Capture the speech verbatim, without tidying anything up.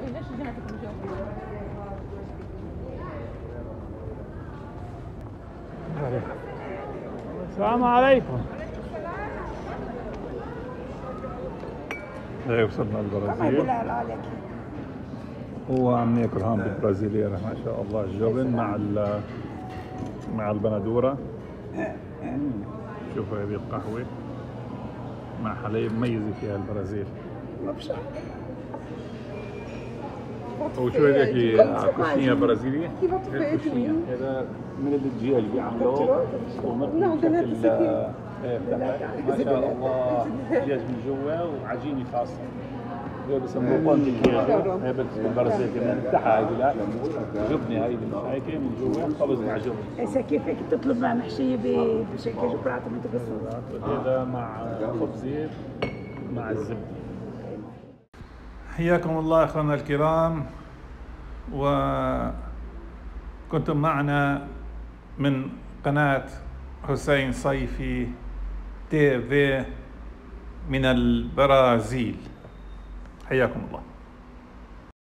السلام عليكم. هيك وصلنا البرازيل وعم ناكل هون بالبرازيلية ما شاء الله الجبن مع مع البندورة. شوفوا هذه القهوة مع حليب ميزة فيها البرازيل. وشو هذيك كوشنية برازيلية؟ هذا من الدجاج بيعملوه ومقلي بشكل ما شاء الله دجاج من جوا وعجينة خاصة. هذا بسموه بونتي كيجو. هي بالبرازيل كمان بتاعها هيدي لا جبنة هيدي مش هيك من جوا خبز مع جبنة. هسه كيف هيك تطلب مع محشية بشكل براطة متقصص. هذا مع خبزة مع الزبدة. حياكم الله اخواننا الكرام، وكنتم معنا من قناة حسين صيفي تي في من البرازيل. حياكم الله.